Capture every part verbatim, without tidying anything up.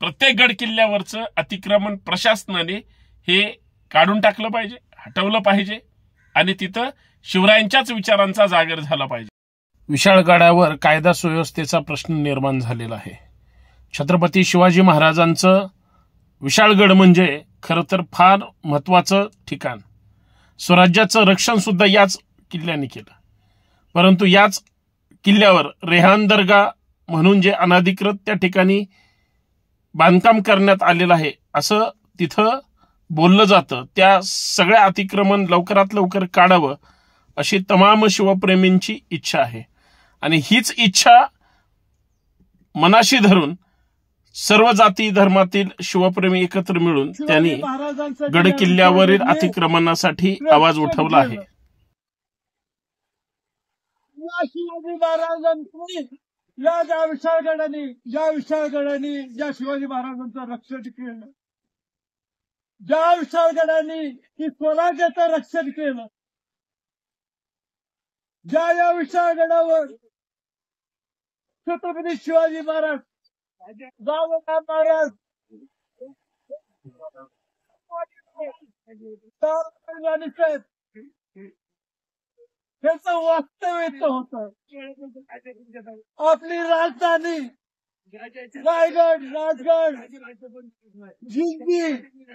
प्रत्येक गड किल्ल्यावरचं अतिक्रमण प्रशासनाने हे काढून टाकलं पाहिजे, हटवलं पाहिजे आणि तिथं शिवरायांच्याच विचारांचा जागर झाला पाहिजे। विशाळगडावर कायदा सुव्यवस्थेचा प्रश्न निर्माण झालेला आहे। छत्रपती शिवाजी महाराजांचं विशाळगड म्हणजे खरं तर फार महत्वाचं ठिकाण, स्वराज्याचं रक्षण सुद्धा याच किल्ल्याने केलं। परंतु याच किल्ल्यावर रेहान दर्गा म्हणून जे अनाधिकृत त्या ठिकाणी बांधकाम करण्यात आलेलं आहे असं तिथं बोललं जातं, त्या सगळ्या अतिक्रमण लवकरात लवकर काढावं अशी तमाम शिवप्रेमींची इच्छा आहे। आणि हीच इच्छा मनाशी धरून सर्व जाती धर्मातील शिवप्रेमी एकत्र मिळून त्यांनी गड किल्ल्यावरील अतिक्रमणासाठी आवाज उठवला आहे। शिवाजी महाराजांनी या ज्या विशाळगडाने ज्या विशाळगडाने ज्या शिवाजी महाराजांचं रक्षण केलं, ज्या विशाळगडाने की स्वराज्याचं रक्षण केलं, ज्या या विशाळगडावर छत्रपती शिवाजी महाराज गावरान महाराज त्याचं वास्तव्य होतं। आपली राजधानी रायगड, राजगड, जिंजी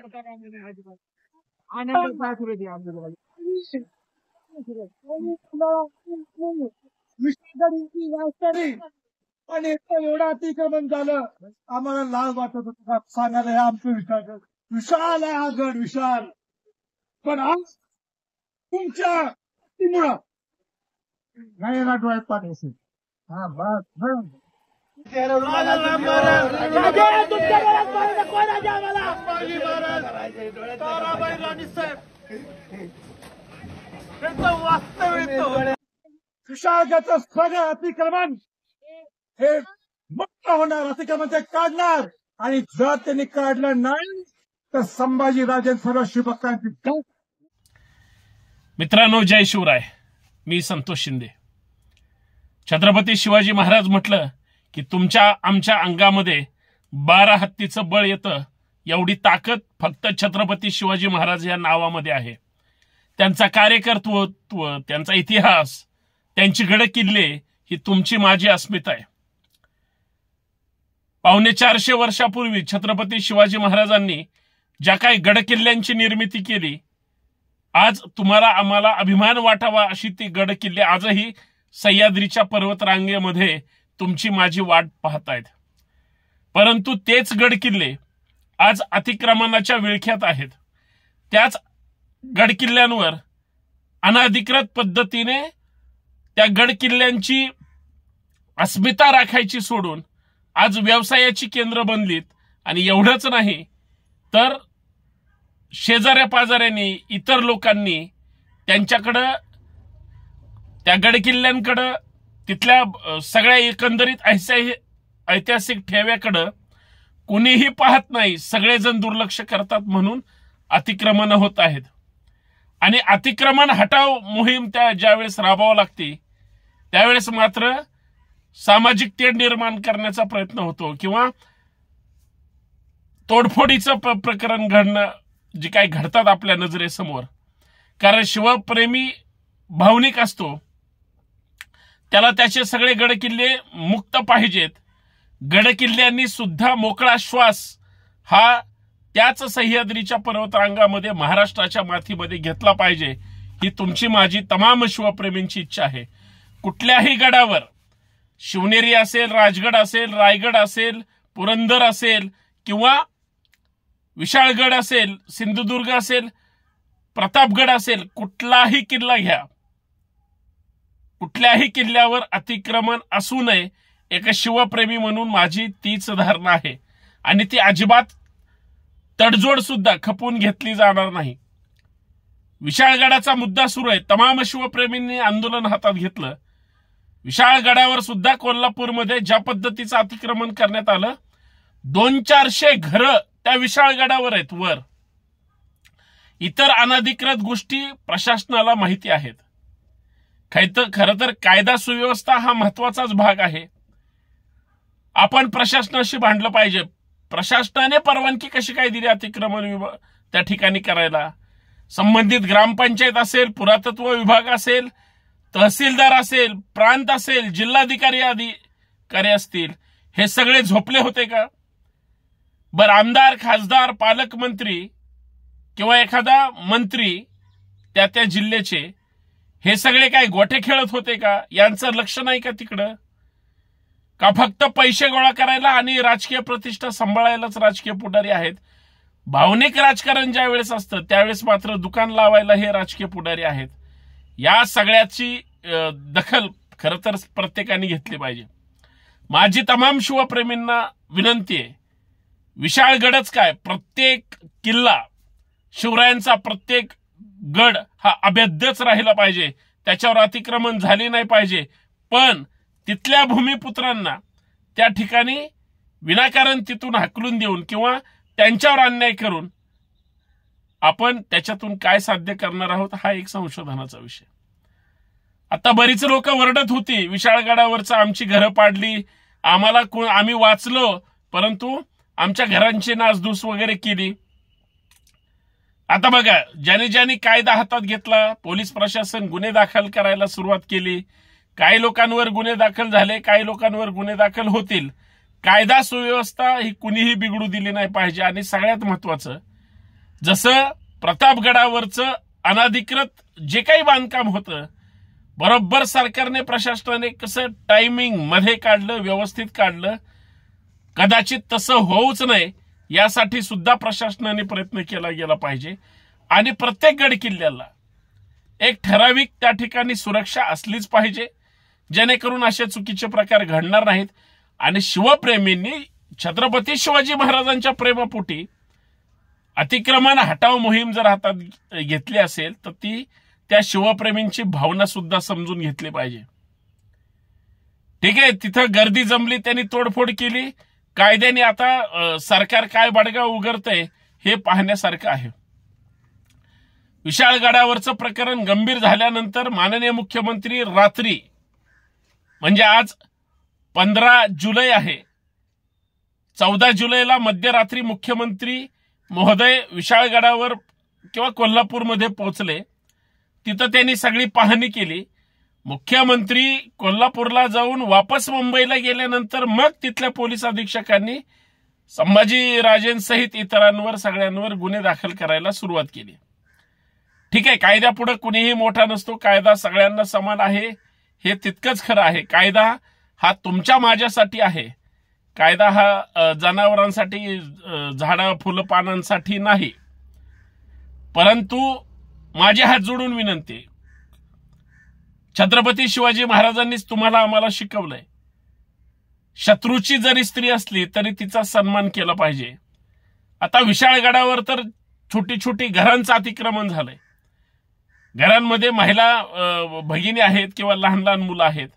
राजधानी आणि एवढं अतिक्रमण झालं, आम्हाला लाज वाटत होतं सांगायला हे आमचं विशाळगड विशाल आहे, हा गड विशाल, पण आज तुमच्या मुळे नाही ना डोळ्यात पाणी असेल। हा बस विशाळगडाचं सगळं अतिक्रमण हे मुक्त होणार, अतिक्रमण ते काढणार, आणि जर त्यांनी काढलं नाही तर संभाजीराजांसर्व शिवभक्तांची। मित्रांनो, जय शिवराय। मी संतोष शिंदे। छत्रपती शिवाजी महाराज म्हटलं की तुमच्या आमच्या अंगामध्ये बारा हत्तीचं बळ येतं, एवढी ताकद फक्त छत्रपती शिवाजी महाराज या नावामध्ये आहे। त्यांचा कार्यकर्तृत्व, त्यांचा इतिहास, त्यांची गड किल्ले ही तुमची माझी अस्मिता आहे। पावणे चारशे वर्षापूर्वी छत्रपती शिवाजी महाराजांनी ज्या काही गड किल्ल्यांची निर्मिती केली, आज तुम्हाला आम्हाला अभिमान वाटावा अशी ती गड किल्ले आजही सह्याद्रीच्या पर्वतरांगेमध्ये तुमची माझी वाट पाहतायत। परंतु तेच गड किल्ले आज अतिक्रमणाच्या विळख्यात आहेत। त्याच गड किल्ल्यांवर अनाधिकृत पद्धतीने त्या गड किल्ल्यांची अस्मिता राखायची सोडून आज व्यवसायाची केंद्र बनलीत। आणि एवढंच नाही तर शेजाऱ्या पाजाऱ्यांनी, इतर लोकांनी त्यांच्याकडं त्या गड किल्ल्यांकडं, तिथल्या सगळ्या एकंदरीत ऐतिहासिक ठेव्याकडं कोणीही पाहत नाही, सगळेजण दुर्लक्ष करतात, म्हणून अतिक्रमण होत आहेत। आणि अतिक्रमण हटाव मोहीम त्या ज्यावेळेस राबवावी लागते त्यावेळेस मात्र सामाजिक तेढ निर्माण करण्याचा प्रयत्न होतो, किंवा तोडफोडीचं प्रकरण घडणं जे काही घडतात आपल्या नजरेसमोर। कारण शिवप्रेमी भावनिक असतो, त्याला त्याचे सगळे गड किल्ले मुक्त पाहिजेत। गड किल्ल्यांनी सुद्धा मोकळा श्वास हा त्याच सह्याद्रीच्या पर्वतरांगामध्ये महाराष्ट्राच्या माथीमध्ये घेतला पाहिजे, ही तुमची माझी तमाम शिवप्रेमींची इच्छा आहे। कुठल्याही गडावर, शिवनेरी असेल, राजगड असेल, रायगड असेल, पुरंदर असेल, किंवा विशाळगड असेल, सिंधुदुर्ग असेल, प्रतापगड असेल, कुठलाही किल्ला घ्या, कुठल्याही किल्ल्यावर अतिक्रमण असू नये, एक शिवप्रेमी म्हणून माझी तीच धारणा आहे। आणि ती अजिबात तडजोड सुद्धा खपून घेतली जाणार नाही। विशाळगडाचा मुद्दा सुरू आहे, तमाम शिवप्रेमींनी आंदोलन हातात घेतलं। विशाळगडावर सुद्धा कोल्हापूरमध्ये ज्या पद्धतीचं अतिक्रमण करण्यात आलं, दोन चारशे घरं त्या विशाळगडावर आहेत वर। इतर अनधिकृत गोष्टी प्रशासनाला माहिती आहेत। खरं तर कायदा सुव्यवस्था हा महत्वाचाच भाग आहे। आपण प्रशासनाशी भांडलं पाहिजे, प्रशासनाने परवानगी कशी काय दिली अतिक्रमण त्या ठिकाणी करायला? संबंधित ग्रामपंचायत असेल, पुरातत्व विभाग असेल, तहसीलदार असेल, प्रांत असेल, जिल्हाधिकारी अधिकारी असतील, हे सगळे झोपले होते का? बर आमदार, खासदार, पालकमंत्री किंवा एखादा मंत्री त्या त्या जिल्ह्याचे हे सगळे काय गोठे खेळत होते का? यांचं लक्ष नाही का तिकडं? का फक्त पैसे गोळा करायला आणि राजकीय प्रतिष्ठा सांभाळायलाच राजकीय पुढारी आहेत? भावनिक राजकारण ज्या वेळेस असतं त्यावेळेस मात्र दुकान लावायला हे राजकीय पुढारी आहेत. या सगळ्याची दखल खरं तर प्रत्येकाने घेतली पाहिजे. माझी तमाम शिवप्रेमींना विनंती आहे, विशाळगडच काय, प्रत्येक किल्ला, शिवरायांचा प्रत्येक गड हा अभेद्यच राहिला पाहिजे, त्याच्यावर अतिक्रमण झाले नाही पाहिजे. पण तिथल्या भूमिपुत्रांना त्या ठिकाणी विनाकारण तिथून हाकलून देऊन किंवा त्यांच्यावर अन्याय करून आपण त्याच्यातून काय साध्य करणार आहोत हा एक संशोधनाचा विषय. आता बरीच लोक वरडत होती, विशाळगडावरचं आमची घरं पाडली, आम्हाला आम्ही वाचलो परंतु आमच्या घरांची नासधूस वगैरे केली. आता बघा, ज्याने ज्याने कायदा हातात घेतला, पोलीस प्रशासन गुन्हे दाखल करायला सुरुवात केली. काही लोकांवर गुन्हे दाखल झाले, काही लोकांवर गुन्हे दाखल होतील. कायदा सुव्यवस्था ही कुणीही बिघडू दिली नाही पाहिजे. आणि सगळ्यात महत्वाचं, जसं प्रतापगडावरचं अनाधिकृत जे काही बांधकाम होतं, बरोबर सरकारने, प्रशासनाने कसं टायमिंग मध्ये काढलं, व्यवस्थित काढलं, कदाचित तसं होऊच नाही यासाठी सुद्धा प्रशासनाने प्रयत्न केला गेला पाहिजे. आणि प्रत्येक गड किल्ल्याला एक ठराविक त्या ठिकाणी सुरक्षा असलीच पाहिजे, जेणेकरून असे चुकीचे प्रकार घडणार नाहीत. आणि शिवप्रेमींनी छत्रपती शिवाजी महाराजांच्या प्रेमापोटी अतिक्रमण हटाव मोहीम जर हातात घेतली असेल तर ती त्या शिवप्रेमींची भावना सुद्धा समजून घेतली पाहिजे. ठीक आहे, तिथं गर्दी जमली, त्यांनी तोडफोड केली, कायद्याने आता सरकार काय बडगा उघडतंय हे पाहण्यासारखं आहे. विशाळगडावरचं प्रकरण गंभीर झाल्यानंतर माननीय मुख्यमंत्री रात्री, म्हणजे आज पंधरा जुलै आहे, चौदा जुलैला मध्यरात्री मुख्यमंत्री महोदय विशाळगडावर किंवा कोल्हापूरमध्ये पोहोचले. तिथं त्यांनी सगळी पाहणी केली. मुख्यमंत्री कोल्हापूरला जाऊन वापस मुंबईला गेल्यानंतर मग तिथल्या पोलीस अधीक्षकांनी संभाजीराजेंसहित इतरांवर सगळ्यांवर गुन्हे दाखल करायला सुरुवात केली. ठीक आहे, कायद्यापुढे कुणीही मोठा नसतो, कायदा सगळ्यांना समान आहे हे तितकंच खरं आहे. कायदा हा तुमच्या माझ्यासाठी आहे, कायदा हा जनावरांसाठी, झाडा फुलं पानांसाठी नाही. परंतु माझे हात जोडून विनंती, छत्रपती शिवाजी महाराजांनीच तुम्हाला आम्हाला शिकवलंय, शत्रूची जरी स्त्री असली तरी तिचा सन्मान केला पाहिजे. आता विशाळगडावर तर छोटी छोटी घरांचं अतिक्रमण झालंय, घरांमध्ये महिला भगिनी आहेत किंवा लहान लहान मुलं आहेत.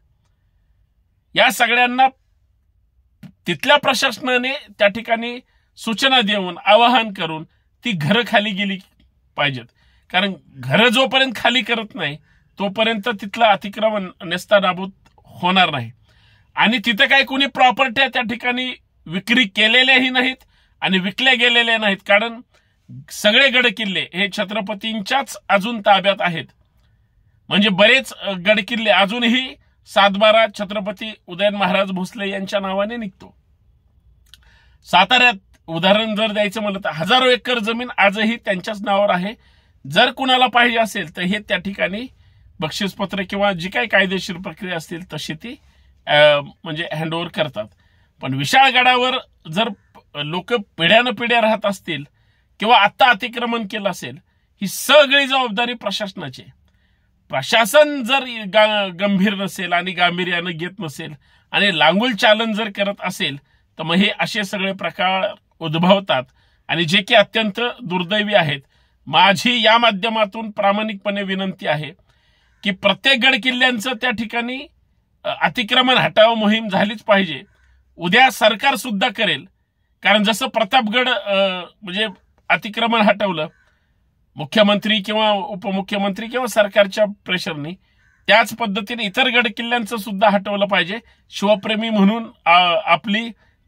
या सगळ्यांना तिथल्या प्रशासनाने त्या ठिकाणी सूचना देऊन, आवाहन करून ती घरं खाली गेली पाहिजेत. कारण घरं जोपर्यंत खाली करत नाही तोपर्यंत तिथलं अतिक्रमण नेस्तानाबूत होणार नाही. आणि तिथे काही कोणी प्रॉपर्ट्या त्या ठिकाणी विक्री केलेल्याही नाहीत आणि विकल्या गेलेल्या नाहीत, कारण सगळे गड किल्ले हे छत्रपतींच्याच अजून ताब्यात आहेत. म्हणजे बरेच गड किल्ले अजूनही सातबारा छत्रपती उदयन महाराज भोसले यांच्या नावाने निघतो. साताऱ्यात उदाहरण जर द्यायचं म्हणलं तर हजारो एकर जमीन आजही त्यांच्याच नावावर आहे. जर कुणाला पाहिजे असेल तर हे त्या ठिकाणी बक्षीसपत्र किंवा जी काही कायदेशीर प्रक्रिया असतील तशी ती म्हणजे हँडओव्हर करतात. पण विशाळगडावर जर लोक पिढ्यानं पिढ्या राहत असतील किंवा आता अतिक्रमण केलं असेल, ही सगळी जबाबदारी प्रशासनाची. प्रशासन जर गंभीर नसेल आणि गांभीर्यानं घेत नसेल आणि लांगुल चालन जर करत असेल तर मग हे असे सगळे प्रकार उद्भवतात आणि जे की अत्यंत दुर्दैवी आहेत. माझी या माध्यमातून प्रामाणिकपणे विनंती आहे की प्रत्येक गड किल्ल्यांचं त्या ठिकाणी अतिक्रमण हटाव मोहीम झालीच पाहिजे. उद्या सरकार सुद्धा करेल, कारण जसं प्रतापगड म्हणजे अतिक्रमण हटवलं मुख्यमंत्री किंवा उपमुख्यमंत्री किंवा सरकारच्या प्रेशरनी, त्याच पद्धतीने इतर गड किल्ल्यांचं सुद्धा हटवलं पाहिजे. शिवप्रेमी म्हणून आपली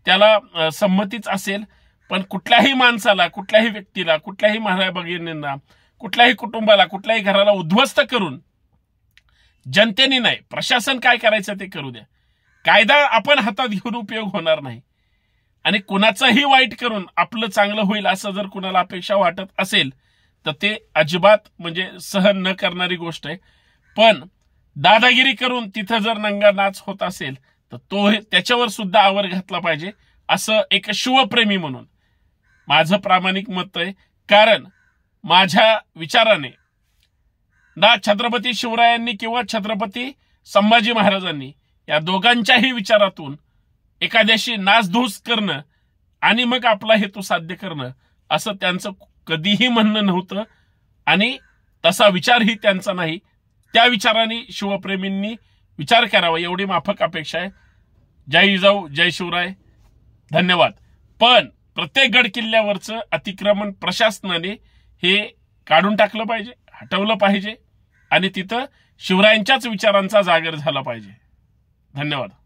त्याला संमतीच असेल, पण कुठल्याही माणसाला, कुठल्याही व्यक्तीला, कुठल्याही महाराज भगिनींना, कुठल्याही कुटुंबाला, कुठल्याही घराला उद्ध्वस्त करून जनतेने नाही, प्रशासन काय करायचं ते करू द्या, कायदा आपण हातात घेऊन उपयोग होणार नाही. आणि कुणाचंही वाईट करून आपलं चांगलं होईल असं जर कुणाला अपेक्षा वाटत असेल तर ते अजिबात म्हणजे सहन न करणारी गोष्ट आहे. पण दादागिरी करून तिथं जर नंगा नाच होत असेल तर तो त्याच्यावर सुद्धा आवर घातला पाहिजे, असं एक शिवप्रेमी म्हणून माझं प्रामाणिक मत आहे. कारण माझ्या विचाराने ना छत्रपती शिवरायांनी किंवा छत्रपती संभाजी महाराजांनी या दोघांच्याही विचारातून एखाद्याशी नासधूस करणं आणि मग आपला हेतू साध्य करणं असं त्यांचं कधीही म्हणणं नव्हतं आणि तसा विचारही त्यांचा नाही. त्या विचाराने शिवप्रेमींनी विचार करावा एवढी माफक अपेक्षा आहे. जय जिजाऊ, जय शिवराय, धन्यवाद. पण प्रत्येक गड किल्ल्यावरचं अतिक्रमण प्रशासनाने हे काढून टाकलं पाहिजे, हटवलं पाहिजे आणि तिथं शिवरायांच्याच विचारांचा जागर झाला पाहिजे. धन्यवाद.